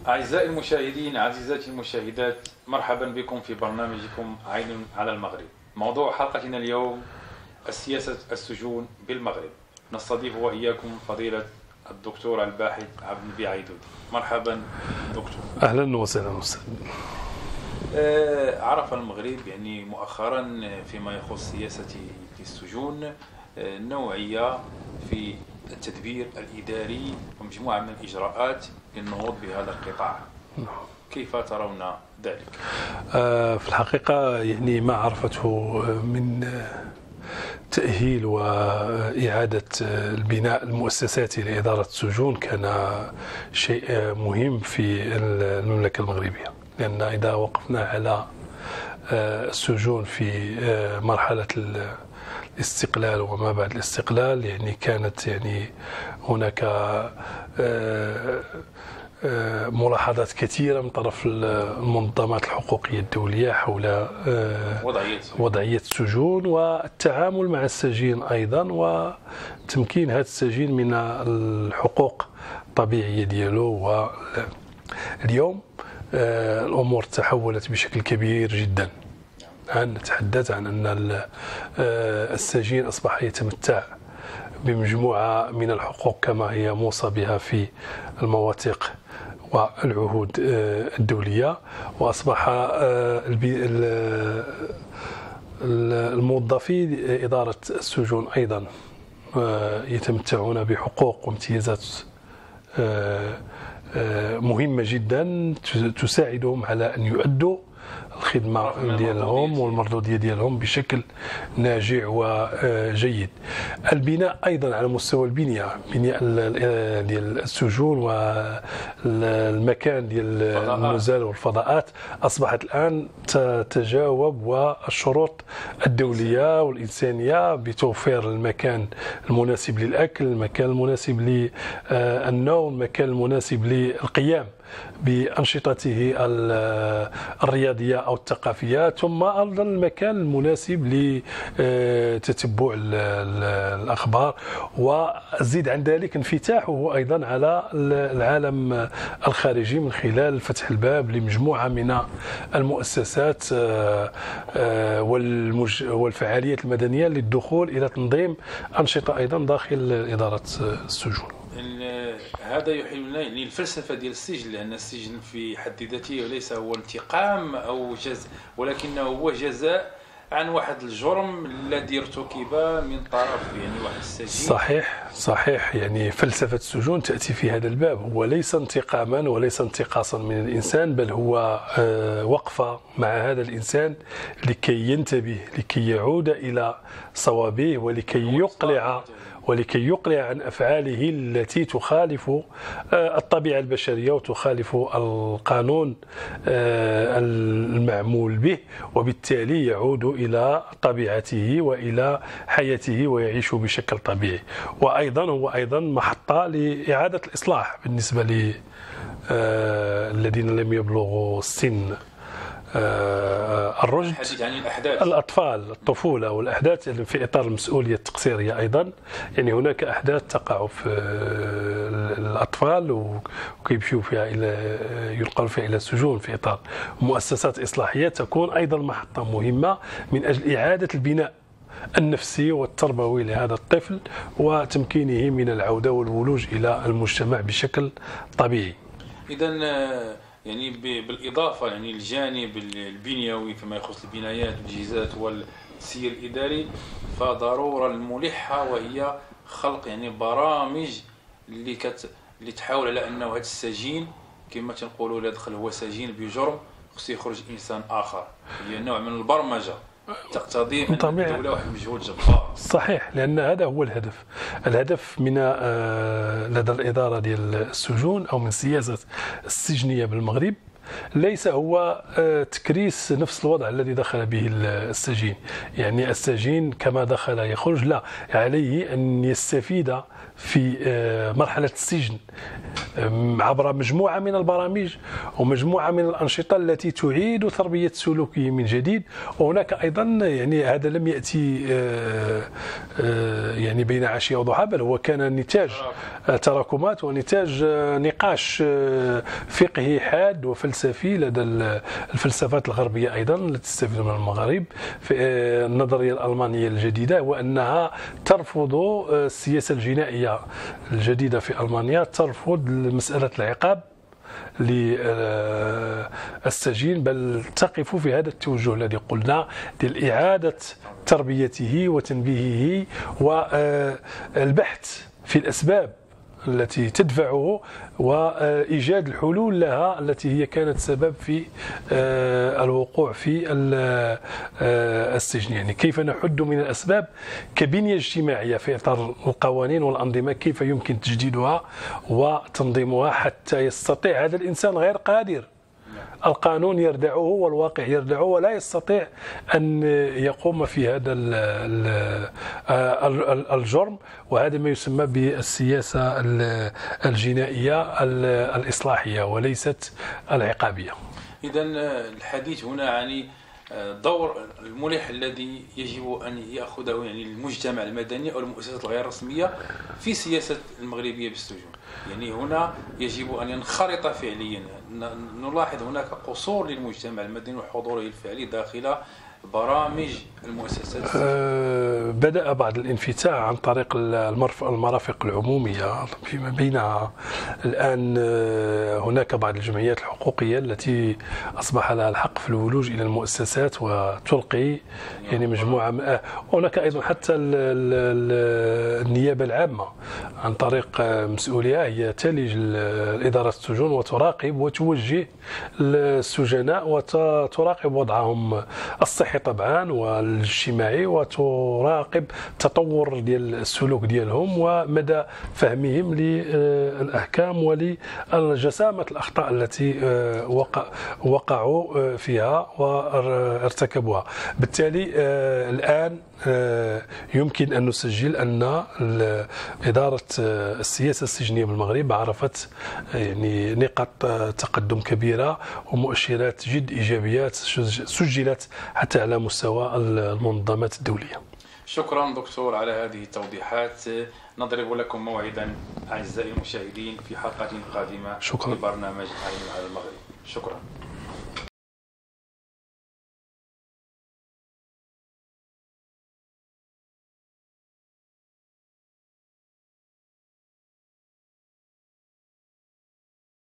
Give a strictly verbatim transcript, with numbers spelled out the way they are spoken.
أعزائي المشاهدين، عزيزاتي المشاهدات، مرحبا بكم في برنامجكم عين على المغرب. موضوع حلقتنا اليوم السياسة السجون بالمغرب. نستضيف وإياكم فضيلة الدكتور الباحث عبد النبي عيدودي. مرحبا دكتور. أهلا وسهلا أستاذ. آه عرف المغرب يعني مؤخرا فيما يخص سياسة السجون آه نوعية في التدبير الإداري ومجموعة من الإجراءات للنهوض بهذا القطاع. كيف ترون ذلك؟ آه في الحقيقة يعني ما عرفته من تأهيل وإعادة البناء المؤسساتي لإدارة السجون كان شيء مهم في المملكة المغربية، لأن إذا وقفنا على السجون في مرحلة الاستقلال وما بعد الاستقلال يعني كانت يعني هناك ملاحظات كثيرة من طرف المنظمات الحقوقية الدولية حول وضعية السجون والتعامل مع السجين أيضا، وتمكين هذا السجين من الحقوق الطبيعية ديالو. واليوم الأمور تحولت بشكل كبير جدا. الآن نتحدث عن أن السجين أصبح يتمتع بمجموعة من الحقوق كما هي موصى بها في المواثيق والعهود الدولية، وأصبح الموظفي إدارة السجون أيضا يتمتعون بحقوق وامتيازات مهمة جدا تساعدهم على أن يؤدوا الخدمة ديالهم والمردودية ديالهم بشكل ناجع وجيد. البناء أيضا على مستوى البنية بناء ديال السجون والمكان ديال النزال والفضاءات أصبحت الآن تتجاوب والشروط الدولية والإنسانية بتوفير المكان المناسب للأكل، المكان المناسب للنوم، المكان المناسب للقيام بأنشطته الرياضية أو الثقافية، ثم أيضا المكان المناسب لتتبع الأخبار، وزيد عن ذلك انفتاحه أيضا على العالم الخارجي من خلال فتح الباب لمجموعة من المؤسسات والفعاليات المدنية للدخول إلى تنظيم أنشطة أيضا داخل إدارة السجون. هذا يحيلنا يعني الفلسفه ديال السجن، لان السجن في حد ذاته ليس هو انتقام او جزاء، ولكنه هو جزاء عن واحد الجرم الذي ارتكب من طرف يعني واحد السجين. صحيح صحيح يعني فلسفه السجون تاتي في هذا الباب، هو ليس انتقاما وليس انتقاصا من الانسان، بل هو وقفه مع هذا الانسان لكي ينتبه، لكي يعود الى صوابه، ولكي يقلع ولكي يقلع عن أفعاله التي تخالف الطبيعة البشرية وتخالف القانون المعمول به، وبالتالي يعود إلى طبيعته وإلى حياته ويعيش بشكل طبيعي. وأيضا هو أيضا محطة لإعادة الإصلاح بالنسبة للذين لم يبلغوا السن الرشد، يعني الأحداث الأطفال، الطفولة والأحداث في إطار المسؤولية التقصيرية. أيضا يعني هناك أحداث تقع في الأطفال وكيمشيو فيها إلى يلقون فيها إلى السجون في إطار مؤسسات إصلاحية، تكون أيضا محطة مهمة من أجل إعادة البناء النفسي والتربوي لهذا الطفل وتمكينه من العودة والولوج إلى المجتمع بشكل طبيعي. إذن يعني بالإضافة يعني الجانب البنيوي فيما يخص البنايات والتجهيزات والسير الإداري، فضرورة الملحة وهي خلق يعني برامج اللي كت اللي تحاول على أنه هذا السجين كما تنقولوا لا دخل هو سجين بجرم خصو يخرج إنسان آخر. هي نوع من البرمجة تقتضي أن الدولة واحد مجهود جبار. صحيح، لأن هذا هو الهدف. الهدف من لدى الإدارة ديال السجون أو من السياسة السجنية بالمغرب ليس هو تكريس نفس الوضع الذي دخل به السجين. يعني السجين كما دخل يخرج، لا، عليه أن يستفيد في مرحلة السجن عبر مجموعة من البرامج ومجموعة من الأنشطة التي تعيد تربية سلوكه من جديد. وهناك أيضا يعني هذا لم يأتي يعني بين عشية وضحى، بل هو كان نتاج تراكمات ونتاج نقاش فقهي حاد وفلسفي لدى الفلسفات الغربية أيضا التي تستفيد من المغرب. في النظرية الألمانية الجديدة وأنها ترفض السياسة الجنائية الجديدة في ألمانيا، ترفض مسألة العقاب للسجين، بل تقف في هذا التوجه الذي قلنا ديال إعادة تربيته وتنبيهه والبحث في الأسباب التي تدفعه وإيجاد الحلول لها التي هي كانت سبب في الوقوع في السجن. يعني كيف نحد من الأسباب كبنية اجتماعية في إطار القوانين والأنظمة، كيف يمكن تجديدها وتنظيمها حتى يستطيع هذا الإنسان غير قادر، القانون يردعه والواقع يردعه ولا يستطيع أن يقوم في هذا الجرم. وهذا ما يسمى بالسياسة الجنائية الإصلاحية وليست العقابية. إذا الحديث هنا عن دور الملح الذي يجب أن يأخذه يعني المجتمع المدني أو المؤسسات الغير رسمية في سياسة المغربية بالسجون. يعني هنا يجب أن ينخرط فعليا. نلاحظ هناك قصور للمجتمع المدني وحضوره الفعلي داخل برامج المؤسسات. أه بدأ بعض الانفتاح عن طريق المرافق العمومية، فيما بينها الآن هناك بعض الجمعيات الحقوقية التي أصبح لها الحق في الولوج إلى المؤسسات وتلقي يعني مجموعة. هناك أيضا حتى النيابة العامة عن طريق مسؤولية هي تلج إدارة السجون وتراقب وتوجه السجناء وتراقب وضعهم الصحي طبعا والاجتماعي، وتراقب تطور ديال السلوك ديالهم ومدى فهمهم للأحكام ولجسامة الأخطاء التي وقع وقعوا فيها وارتكبوها. بالتالي الآن يمكن أن نسجل أن إدارة السياسة السجنية بالمغرب عرفت يعني نقاط تقدم كبيرة ومؤشرات جد إيجابيات سجلت حتى على مستوى المنظمات الدولية. شكرا دكتور على هذه التوضيحات. نضرب لكم موعدا أعزائي المشاهدين في حلقة قادمة شكرا. في برنامج عين على المغرب. شكرا.